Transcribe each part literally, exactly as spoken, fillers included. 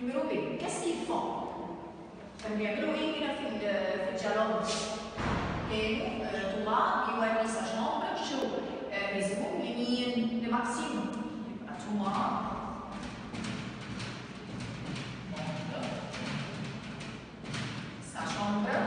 numéro B. Qu'est-ce qu'ils font؟ كانوا بيعملوا ايه هنا في في الديالوج؟ كانوا توما بيوري سا شامبر شو ريزوم لمين؟ لماكسيم. يبقى توما سا شامبر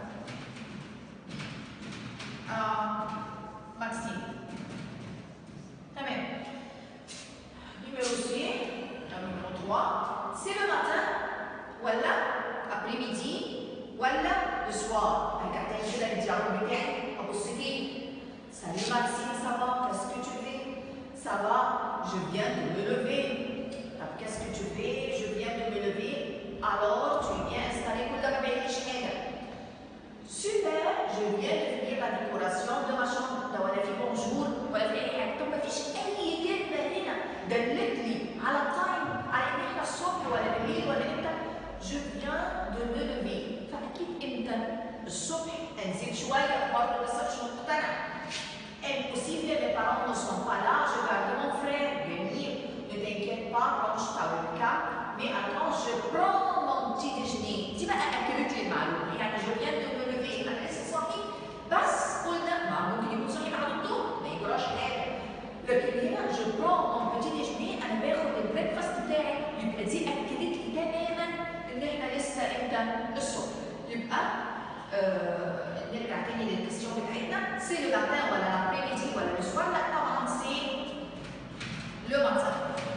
ماكسيم. تمام. numéro C, numéro trois, c'est le matin ولا après-midi ولا le soir. هكا كده الديالوج بتاعي ابص فيه. Salut Maxime, ça va? Qu'est-ce que tu fais? Ça va? Je viens de me lever. Qu'est-ce que tu fais? Je viens de me lever. Alors tu viens installer كل ما بعيش حاجة. Super, je viens de finir la décoration de ma chambre. ده ولا في bonjour ولا في أي حاجة. طب ما فيش أي كلمة هنا دلت لي على التايم، على إن إحنا الصبح ولا بالليل ولا إمتى. Je viens de me lever. فأكيد إمتى؟ الصبح. أنزل شوية برضه لسه مش مقتنع. Impossible, mes parents ne sont pas là, je garde mon frère. Venir, ne t'inquiète pas, range ta webcam. Mais attends, je prends mon petit déjeuner. دي بقى أكدت لي المعلومة، يعني je viens de me lever، أنا لسه صاحي، بس قلنا ما ممكن يكون صاحي بعد الظهر، ما يجراش حاجة. لكن هنا je prends mon petit déjeuner، أنا باخد البريكفاست بتاعي، يبقى دي أكدت لي تماما إن إحنا لسه إمتى؟ الصبح. يبقى آه نرجع تاني للكستيون بتاعتنا، سي لو ماتان ولا لابريميدي ولا لو سوار؟ لا طبعا سي لو ماتان.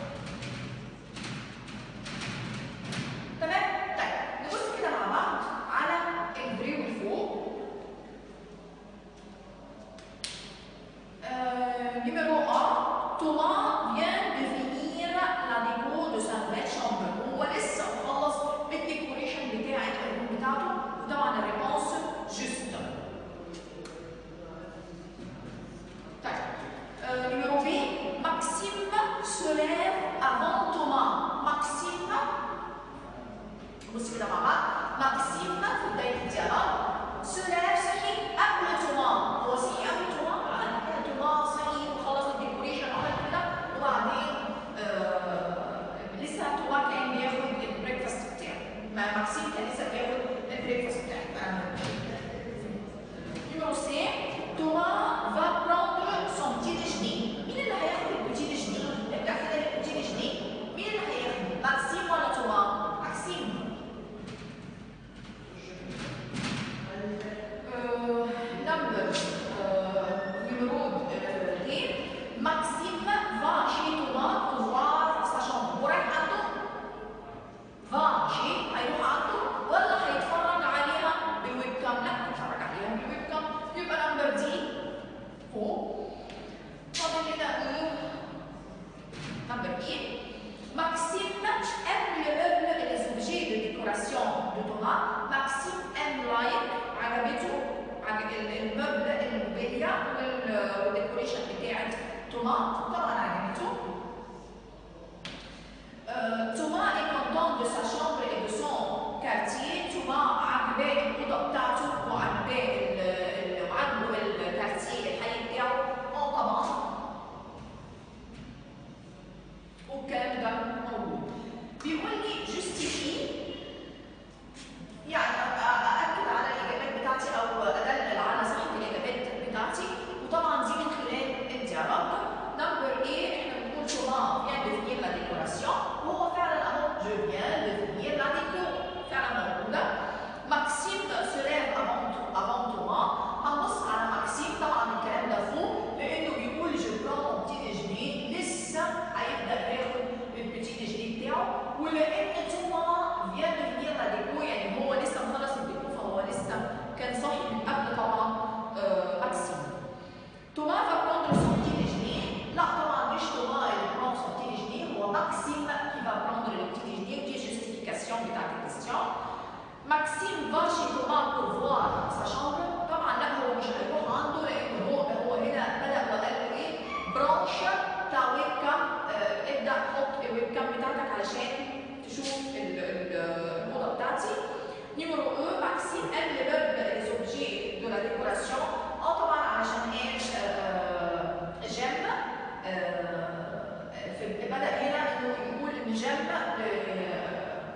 تمام؟ طيب نبص كده مع بعض على الفري والفوق. numéro un, Thomas vient de finir la déco de sa nouvelle chambre. هو لسه مخلص الديكوريشن بتاعت الروم بتاعته، وطبعا الريبونس جوست. طيب numéro B, Maxime se lève avant Thomas. Maxime بص كده مع بعض. Maxime في بداية الديالوج se lève صحي قبل توما. هو صحي قبل توما؟ لا، توما صحي وخلص الديكوريشن وعمل كده، وبعدين آه لسه توما كان بياخد البريكفاست بتاعه. ماكسيم كان لسه بياخد البريكفاست بتاعه. numéro C, Thomas va prendre son petit déjeuner. مين اللي هياخد البوتي déjeuner؟ نرجع كده للبوتي déjeuner. مين اللي هياخده؟ ماكسيم ولا توما؟ ماكسيم. number numéro D, Maxime va chez Thomas pour voir sa chambre. هو رايح عنده؟ va chez هيروح عنده ولا هيتفرج عليها بالويب كام؟ لا، هيتفرج عليها بالويب كام. يبقى نمبر دي فوق. فاضل لنا نمبر اي. Maxime aime le meuble et les objets de décoration de Thomas. Maxime aime like عجبته المبنى الموبيليا والديكوريشن بتاعت توما، طبعا عجبته. توما est content de sa chambre et de son quartier. توما عجباه الأوضة بتاعته وعجباه وعجبه الكارتيه الحي بتاعه. اه طبعا. والكلام ده موجود. بيقول لي justifie، يعني أأكد على الإجابات بتاعتي أو أدلل على صحة الإجابات بتاعتي، وطبعا دي من خلال الديالوج. نمبر إيه إحنا بنقول توما vient de finir la décoration، وهو فعلا أهو je viens de finir la déco فعلا موجودة. ماكسيم se lève avant avant Thomas. هنبص على ماكسيم، طبعا الكلام ده فوق لأنه بيقول je prends mon petit déjeuner، لسه هيبدأ ياخد البيتي déjeuner بتاعه، ولأن توما vient de finir la déco يعني هو لسه مخلص الديكو، فهو لسه كان صاحي من قبل طبعا ماكسيم. توما va prendre son petit déjeuner. لا طبعا مش توما اللي prend son petit déjeuner، هو ماكسيم qui va prendre le petit déjeuner، ودي justification بتاعت الكويستيون. ماكسيم va chez Thomas pour voir sa chambre. طبعا لا، هو مش هيروح عنده لأن هو هو هنا بدأ وقال له إيه؟ برانش بتاع ويب كام. ابدأ حط الويب كام بتاعتك علشان تشوف الأوضة بتاعتي. numéro un, Maxime aime les meubles et les objets de la décoration. اه طبعا علشان قال j'aime. بدأ هنا إنه يقول إن j'aime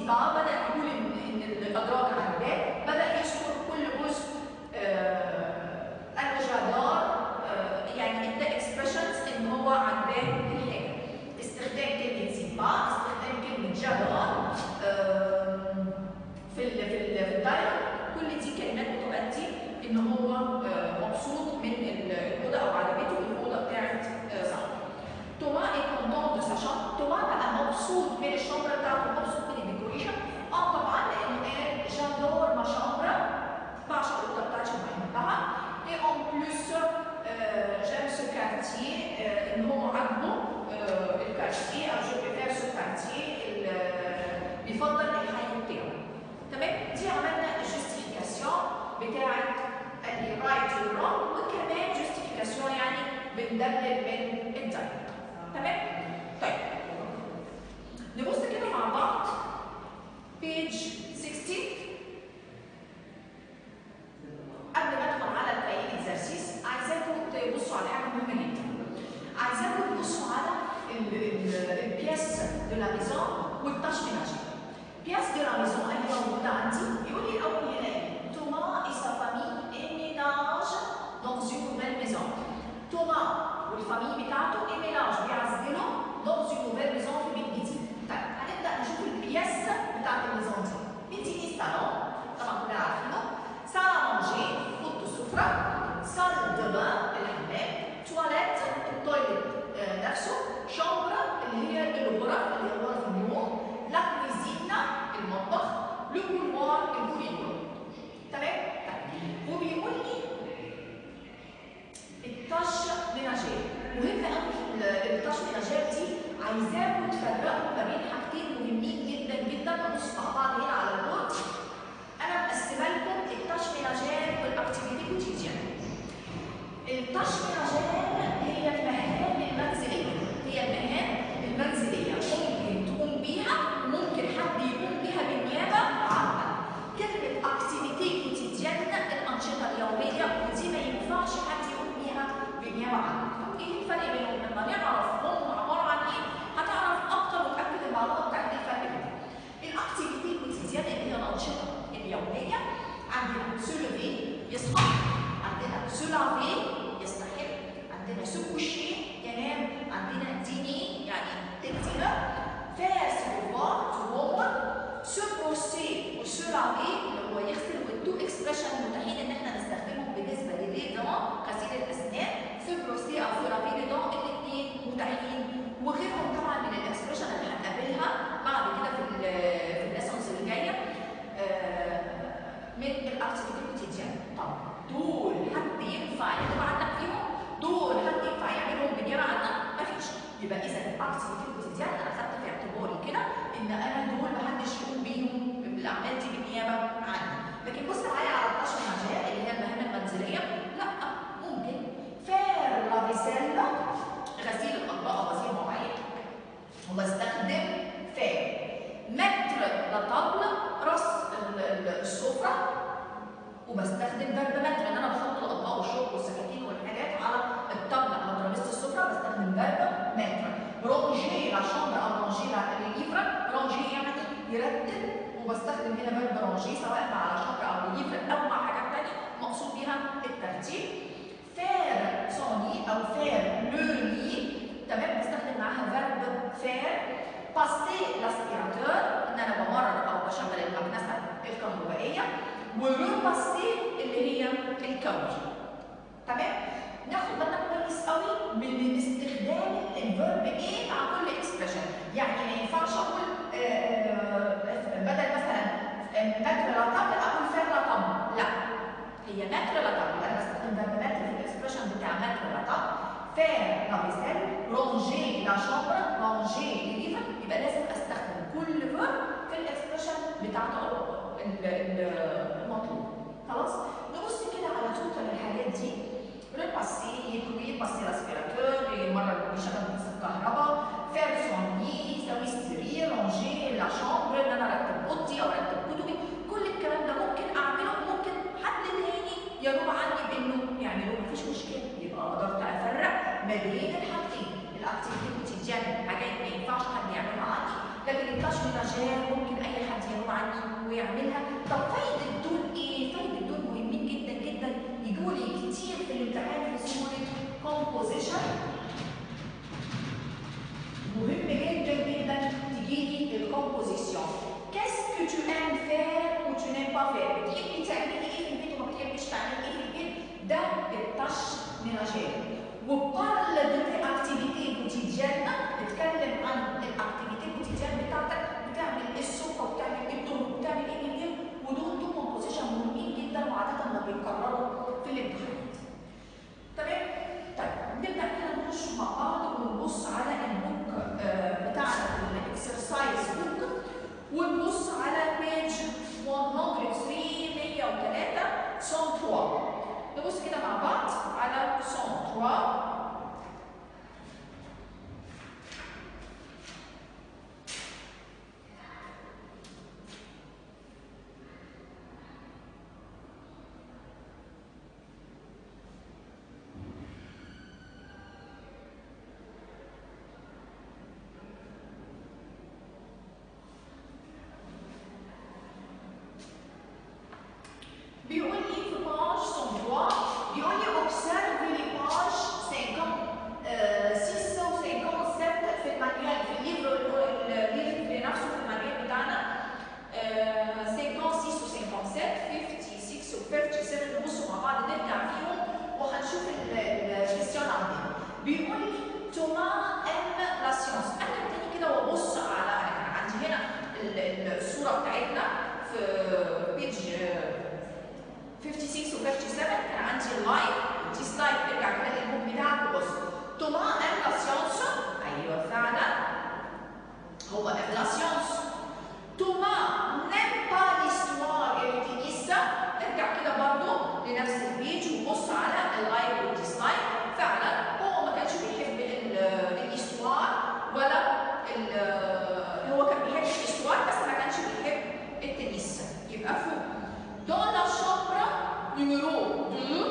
ديزي با بدأ يقول إن إن الأدراج عجباه، بدأ يذكر كل جزء أنا جادار، يعني إدى إكسبريشنز إن هو عجباه الحاجة. استخدام كلمة زي با، استخدام كلمة جادار في ال في ال في الدايلوج، كل دي كلمات بتؤدي إن هو مبسوط من الأوضة أو عجبته الأوضة بتاعت صاحبه. توما est content de sa chambre، توما بقى مبسوط من الشامبر بتاعته، مبسوط من الديكوريشن. اه طبعا لانه قال جادور ما شامبر، بعشق الاوضه بتاعتي وبحبها. اي اون بلوس جيم سو كارتيه، ان هو عاجبه الكارتيه او جو بريفير سو كارتيه، بيفضل الحي بتاعه. تمام؟ دي عملنا الجوستيفيكاسيون بتاعت اللي رايت والرونج، وكمان جوستيفيكاسيون يعني بندلل من الدايلوج. تمام؟ طيب نبص كده مع بعض بيج ستاشر. قبل ما ادخل على الكاين اكزرسيس عايزاكم تبصوا على حاجه مهمه جدا. عايزاكم تبصوا على البياس دو لا ميزون والتاش ميناجير. بياس دو لا ميزون اللي موجوده عندي يقول لي الاول هنا ايه؟ توما et sa famille emménagent dans une nouvelle maison. توما والفاميلي بتاعته emménage بيعزلوا dans une nouvelle maison في بيت جديد. طيب هنبدا نشوف البياس بتاعت الميزون دي. مديني الصالون طبعا كلنا عارفينه، سال ا مانجي اوضه السفره، سال دو بان الحمام، تواليت التويليت نفسه، شامبر اللي هي الغرف اللي هي غرف النوم، لا كويزينا المطبخ، لو كولوار الكوريدور. تمام؟ طيب وبيقول لي التاش ميناجير. مهم قوي التاش ميناجير دي، عايزاكم تفرقوا ما بين حاجتين مهمين جدا جدا. نبص مع بعض هنا على البورد. انا مقسمه لكم التاش ميناجير والاكتيفيتي كوتيديان. التاش ميناجير هي المهام المنزليه، هي المهام المنزليه ممكن تقوم بيها وممكن حد يقوم بيها بالنيابه عنها. كلمه اكتيفيتي كوتيديان الانشطه اليوميه، ودي ما ينفعش حد يقوم بيها بالنيابه عنها. ايه الفرق بينهم؟ لما نعرف هم عباره عن ايه هتعرف اكتر وتاكد المعلومه بتاعت الفرق بينهم. الاكتيفيتي كوتيديان اللي هي الانشطه اليوميه، عندنا سولوفي يصحى، عندنا سولافي يستحم، عندنا سوكوشي ينام، عندنا ديني يعني تكتينا، فير سوفوار تهور، سوبروسي وسولافي اللي هو يغسل، والتو اكسبريشن متاحين ان احنا نستخدمهم بالنسبه لليدون غسيل الاسنان، سوبروسي او سولافي ليدون الاثنين متاحين، وغيرهم طبعا من الاكسبريشن اللي هنقابلها بعد كده في في الليسونز اللي جايه من الاكتيفيتي كوتيديان. طب دول حد ينفع يكتب عندك فيهم؟ دول حد ينفع يعملهم بالنيابه عنك؟ مفيش. يبقى اذا الاكتيفيتي كوتيديان انا خدت في اعتباري كده ان انا دول محدش يقوم بيهم بالاعمال دي بالنيابه عني. لكن بص معايا على التاش ميناجير اللي هي المهام المنزليه، لا ممكن فير لا فيسيل غسيل الاطباق او غسيل مواعين، وبستخدم فير متر لا طابل رص السفره، وبستخدم فيرب متر ان انا بحط الاطباق والشوك والسكاكين والحاجات على الطاوله على ترابيزه السفره، بستخدم فيرب متر. رونجي لا شامبر او رونجي لا ليفر، رونجي يعني يرتب، وبستخدم هنا فيرب رونجي سواء مع لا شامبر او ليفر او مع حاجات ثانيه مقصود بيها الترتيب. فير سوني او فير لوني، تمام، بستخدم معاها فيرب فير. باسي لاسبيراتور ان انا بمرر او بشغل المكنسه الكهربائيه، وريباسي اللي هي الكوي. تمام؟ ناخد بالنا كويس قوي من استخدام الفيرب ايه مع كل اكسبريشن. يعني ما ينفعش اقول بدل مثلا متر لا طبل اقول فير لا طبل، لا، هي متر لا طبل، انا بستخدم فيرب متر في الاكسبريشن بتاع متر لا طبل. فير لا فيسيل، رونجي لا شامبر، رونجي ليفر، يبقى لازم استخدم كل فيرب في الاكسبريشن بتاعته المطلوب. خلاص؟ نبص كده على توتال الحاجات دي. ريباسي يكوي، باسي لاسبيراتور، يمرر يشغل الكهرباء، فير سوني يسوي سرير، رونجي لا شامبر ان انا ارتب اوضتي او ارتب كتبي، كل الكلام ده ممكن اعمله، ممكن حد تاني يروح عني بانه يعمله، مفيش مشكله. يبقى قدرت افرق ما بين الحاجتين. الاكتيفيتي كوتيديان حاجات ما ينفعش حد يعملها عندي، لكن التاش ميناجير ممكن اي حد با فير، بتحبي تعملي ايه في البيت وما بتحبيش تعملي ايه في البيت، ده التاش ميناجير. وبارل دو تي اكتيفيتي كوتيديان، نتكلم عن الاكتيفيتي كوتيديان بتاعتك، بتعمل ايه الصبح وبتعمل ايه الظهر وبتعمل ايه بالليل، ودول تو كومبوزيشن مهمين جدا وعاده ما بيتكرروا في الامتحانات. تمام؟ طيب نبدا كده نخش مع بعض ونبص على البوك آه بتاعنا الاكسرسايز بوك، ونبص على بيج مية وتلاتة مية وتلاتة سون ثلاثة. نبص كده مع بعض على سون ثلاثة. بيقول لي في باج سون ثلاثة، بيقول لي observe les pages cinquante-six و cinquante-sept في المانيال، في الليفر الليفر نفسه في المانيال بتاعنا cinquante-six و cinquante-sept fifty-six و fifty-seven. نبصوا مع بعض نرجع فيهم وهنشوف الكيستيون عندنا. بيقول لي توماس ام لا سيونس. انا تاني كده وابص على انا عندي هنا الصوره بتاعتنا في بيج fifty-six و fifty-seven، كان عندي اللايك والديسلايك. ارجع كده للبوك بتاعك وبص. توما ام لا سيونس، ايوه فعلا هو ام لا سيونس. توما نيم با ليستوار اي تنس. ارجع كده برضه لنفس البيج وبص على اللايك والديسلايك. فعلا هو ما كانش بيحب الاستوار ولا هو كان بيحب الاستوار بس ما كانش بيحب التنس. يبقى فوق. Dans la chambre numéro deux,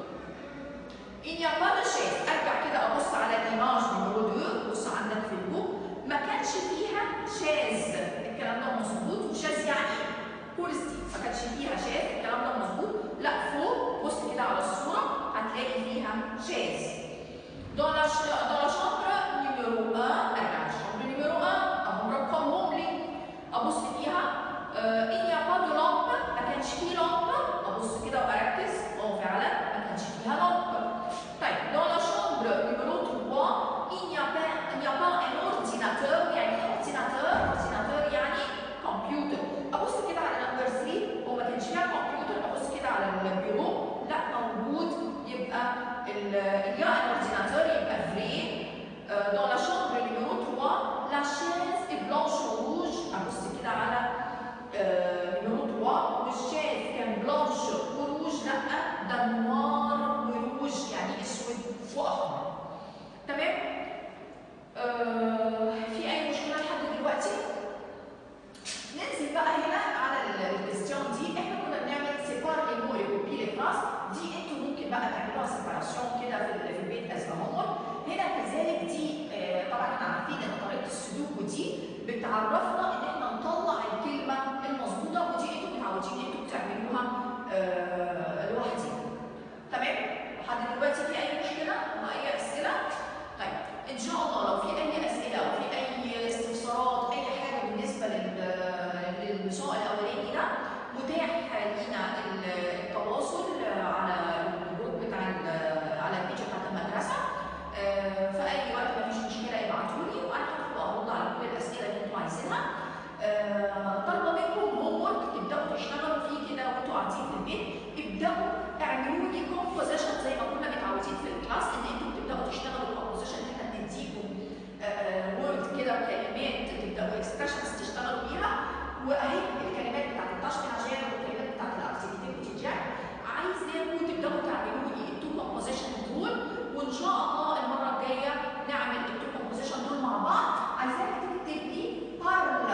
il n'y a pas de chaise. ارجع كده ابص على الايماج نيميرو deux، بص عندك في البوك، ما كانش فيها شاز. الكلام ده مظبوط، وشاز يعني كرسي، ما كانش فيها شاز، الكلام ده مظبوط. لا فوق بص كده على الصوره هتلاقي فيها شاز. Dans la dans la chambre numéro un، ارجع الشامبر نيميرو واحد اهو رقمهم لي، ابص فيها il n'y a pas de lampe، ما كانش فيه لامبه. ابص كده واركز، اه فعلا ما كانش فيها لامبه. طيب dans la chambre numéro trois il n'y a pas il n'y a pas un ordinateur. يعني ايه ordinateur؟ ordinateur يعني كمبيوتر. ابص كده على نمبر ثلاثة وما كانش فيها كمبيوتر. ابص كده على البيرو، لا موجود، يبقى il y a un ordinateur، يبقى فري. dans la chambre numéro trois la chaise est blanche ou rouge. ابص كده على نيميرو ثلاثة والشاز كان بلانش وروج، لا ده نوار وروج يعني اسود واحمر. تمام؟ آه في اي مشكله لحد دلوقتي؟ ننزل بقى هنا على الكيستيون دي. احنا كنا بنعمل سيبار لي مو اي كوبي لي فراس دي، انتوا ممكن بقى تعملوها سيباراسيون كده في البيت از هومورك. هنا كذلك دي آه طبعا احنا عارفين ان طريقه السودوكو دي بتعرفنا ان احنا نطلع الكلمه المظبوطه، ودي انتوا متعودين انتوا بتعملوها آه لوحدكم. تمام؟ لحد دلوقتي في اي مشكله واي اسئله؟ طيب ان شاء الله لو في اي اسئله او في اي استفسارات اي حاجه بالنسبه للمساء الاولاني ده، متاح لينا التواصل على الجروب بتاع على البيج بتاعت المدرسه. آه في اي وقت مفيش مشكله ابعتوا لي وانا هبقى ارد على كل الاسئله اللي انتوا عايزينها. طالبه منكم هوم ورك تبداوا تشتغلوا فيه كده وانتوا قاعدين في البيت. ابداوا اعملوا لي كومبوزيشن زي ما كنا متعودين في الكلاس ان انتوا بتبداوا تشتغلوا كومبوزيشن، ان احنا بنديكم وورد كده وكلمات تبداوا اكسبريشنز تشتغلوا بيها. واهي الكلمات بتاعت التاش ميناجير والكلمات بتاعت الاكتيفيتي كوتيديان. عايزاكم تبداوا تعملوا لي التو كومبوزيشن دول، وان شاء الله المره الجايه نعمل التو كومبوزيشن دول مع بعض. عايزاك تكتب لي parle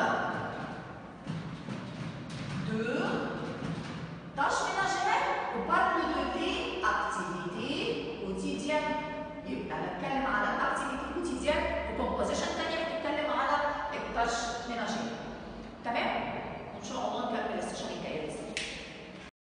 de tâches ménagères ou parle de tes activités quotidiennes. يبقى بتكلم على الاكتيفيتي كوتيديان وكومبوزيشن ثانيه بتتكلم على التاش ميناجير. تمام؟ وان شاء الله نكمل السيشن الجايه.